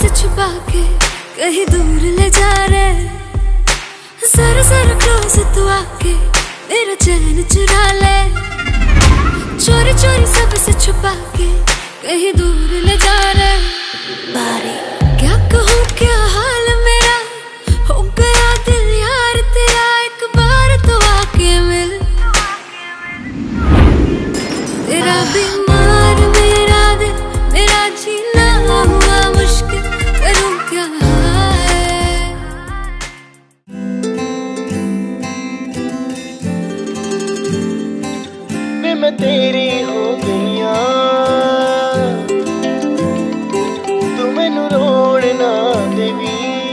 से छुपा के कहीं दूर ले जा रहे। जरा जरा क्लोज तू आके मेरा चैन चुरा ले। चोरी चोरी सबसे छुपा के कहीं दूर ले जा रहे। बारी क्या कहूँ क्या हाल मेरा, हो गया दिल यार तेरा। एक बार तो आके मिल, तेरा बीमार मेरा दिल, मेरा जीना हुआ मुश्किल, करूँ क्या है। मैं तेरी हो गईया, तू मैनू रोड़ ना देवी।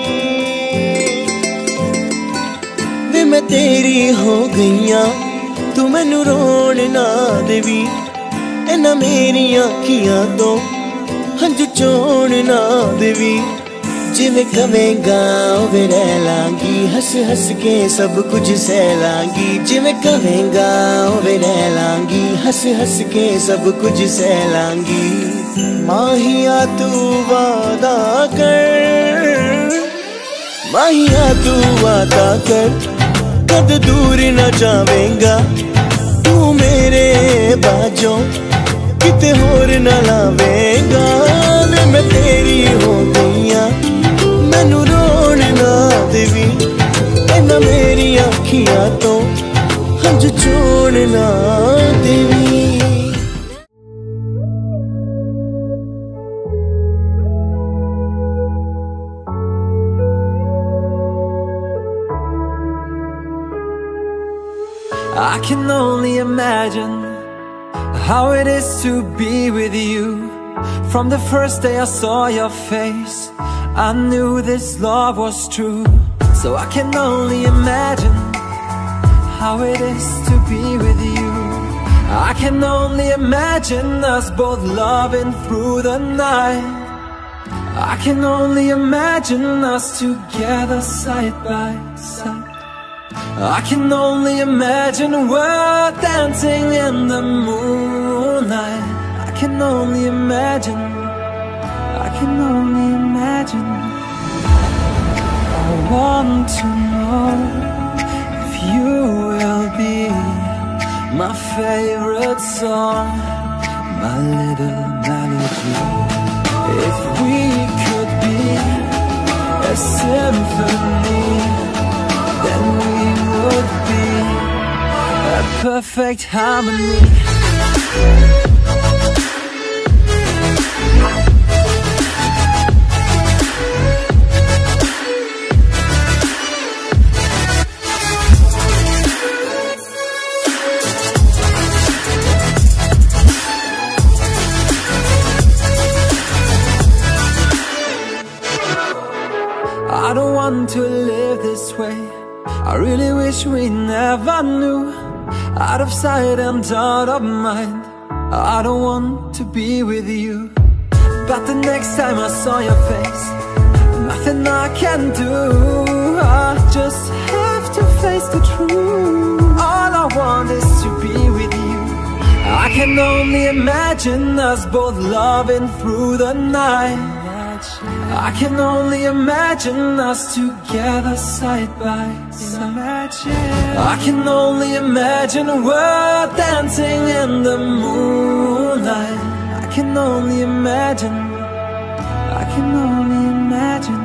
वे मैं तेरी हो गईया, तू मैनू रोड़ ना देवी। इन्हां मेरी अखियां तो हंझू चोण ना देवी। जिवें कवेंगा उवें रह लांगी, हस हस के सब कुछ सह लांगी। जिवें कवेंगा उवें रह लांगी, हस हस के सब कुछ सह लांगी। माहिया तू वादा कर, माहिया तू वादा कर, कद दूर न जावेंगा तू मेरे बाजों, किते होर न लावेंगा। मैं तेरी हो गईया, मैनू रोण ना देवी। इन्हां मेरी अखियां तो हंझ चोण ना देवी। I can only imagine how it is to be with you. From the first day I saw your face, I knew this love was true. So I can only imagine how it is to be with you. I can only imagine us both loving through the night. I can only imagine us together side by side. I can only imagine we're dancing in the moonlight. I can only imagine, I can only imagine. I want to know if you will be my favorite song, my little melody. If we could be a symphony, then we would be a perfect harmony. I don't want to live this way. I really wish we never knew. Out of sight and out of mind, I don't want to be with you. But the next time I saw your face, nothing I can do. I just have to face the truth. All I want is to be with you. I can only imagine us both loving through the night. I can only imagine us together side by side. I can only imagine we're dancing in the moonlight. I can only imagine, I can only imagine.